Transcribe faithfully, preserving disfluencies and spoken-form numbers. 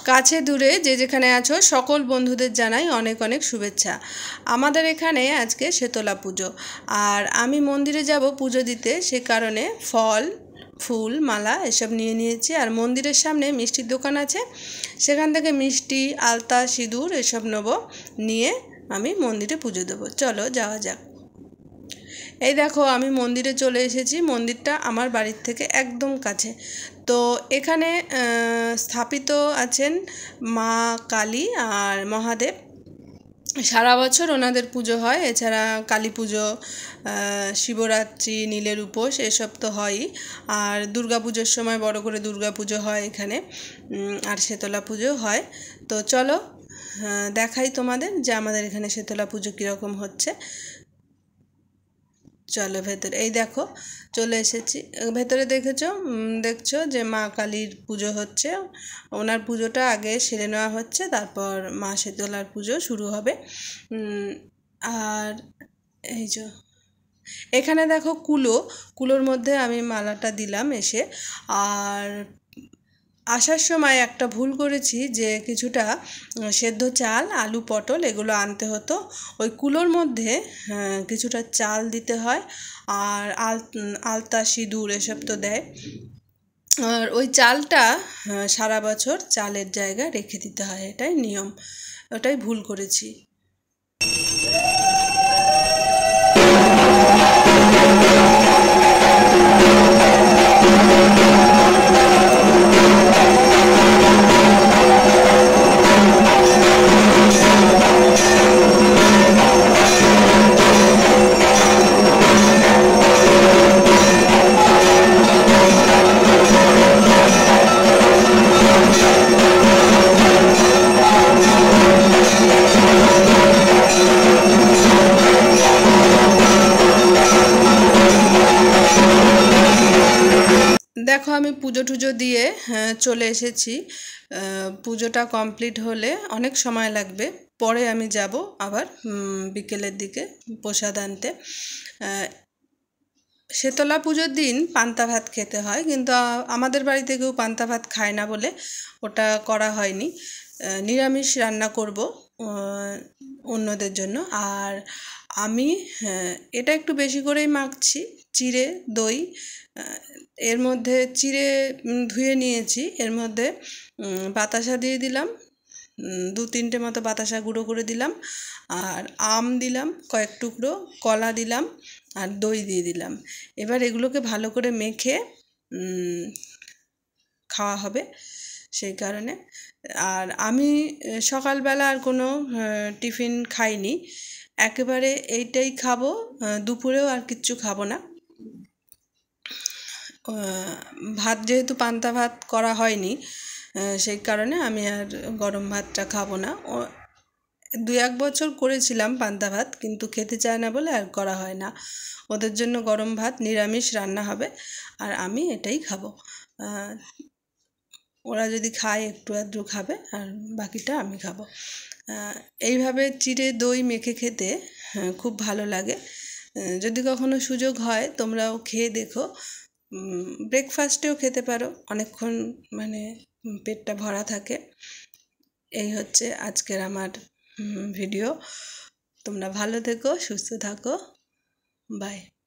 কাছে দূরে যে যেখানে আছো সকল বন্ধুদের জানাই অনেক অনেক শুভেচ্ছা। আমাদের এখানে আজকে শীতলা পুজো, আর আমি মন্দিরে যাব পুজো দিতে, সে কারণে ফল ফুল মালা এসব নিয়ে নিয়েছি। আর মন্দিরের সামনে মিষ্টির দোকান আছে, সেখান থেকে মিষ্টি আলতা সিঁদুর এসব নেব, নিয়ে আমি মন্দিরে পুজো দেবো। চলো যাওয়া যাক। এই দেখো আমি মন্দিরে চলে এসেছি। মন্দিরটা আমার বাড়ির থেকে একদম কাছে। তো এখানে স্থাপিত আছেন মা কালী আর মহাদেব। সারা বছর ওনাদের পুজো হয়। এছাড়া কালী পুজো, শিবরাত্রি, নীলের উপোস এসব তো হয়ই। আর দুর্গা পুজোর সময় বড় করে দুর্গা পুজো হয় এখানে, আর শীতলা পুজো হয়। তো চলো দেখাই তোমাদের যে আমাদের এখানে শীতলা পুজো কীরকম হচ্ছে। চলো ভেতরে, এই দেখো চলে এসেছি ভেতরে। দেখেছো দেখছো যে মা কালীর পুজো হচ্ছে। ওনার পুজোটা আগে সেরে নেওয়া হচ্ছে, তারপর মা শীতলার পুজো শুরু হবে। আর এই যে এখানে দেখো কুলো, কুলোর মধ্যে আমি মালাটা দিলাম এসে। আর আসার সময় একটা ভুল করেছি, যে কিছুটা সেদ্ধ চাল, আলু, পটল এগুলো আনতে হতো। ওই কুলোর মধ্যে কিছুটা চাল দিতে হয়, আর আল আলতা সিঁদুর এসব তো দেয়। আর ওই চালটা সারা বছর চালের জায়গায় রেখে দিতে হয়, এটাই নিয়ম। ওটাই ভুল করেছি। দেখো আমি পুজো টুজো দিয়ে চলে এসেছি। পুজোটা কমপ্লিট হলে অনেক সময় লাগবে, পরে আমি যাব আবার বিকেলের দিকে প্রসাদ আনতে। শীতলা পুজোর দিন পান্তা ভাত খেতে হয়, কিন্তু আমাদের বাড়িতে কেউ পান্তা ভাত খায় না বলে ওটা করা হয়নি। নিরামিষ রান্না করব অন্যদের জন্য। আর আমি এটা একটু বেশি করেই মাখছি, চিড়ে দই এর মধ্যে চিড়ে ধুয়ে নিয়েছি। এর মধ্যে বাতাসা দিয়ে দিলাম, দু তিনটে মতো বাতাসা গুঁড়ো করে দিলাম, আর আম দিলাম কয়েক টুকরো, কলা দিলাম, আর দই দিয়ে দিলাম। এবার এগুলোকে ভালো করে মেখে খাওয়া হবে, সেই কারণে। আর আমি সকালবেলা আর কোনো টিফিন খাইনি, একেবারে এইটাই খাবো। দুপুরেও আর কিচ্ছু খাবো না। ভাত যেহেতু পান্তা ভাত করা হয়নি, সেই কারণে আমি আর গরম ভাতটা খাবো না। দু এক বছর করেছিলাম পান্তা ভাত, কিন্তু খেতে চায় না বলে আর করা হয় না। ওদের জন্য গরম ভাত নিরামিষ রান্না হবে, আর আমি এটাই খাবো। ওরা যদি খায় একটু আধটু খাবে, আর বাকিটা আমি খাবো। এইভাবে চিড়ে দই মেখে খেতে খুব ভালো লাগে। যদি কখনো সুযোগ হয় তোমরাও খেয়ে দেখো। ব্রেকফাস্টেও খেতে পারো, অনেকক্ষণ মানে পেটটা ভরা থাকে। এই হচ্ছে আজকের আমার ভিডিও। তোমরা ভালো থেকো, সুস্থ থাকো, বাই।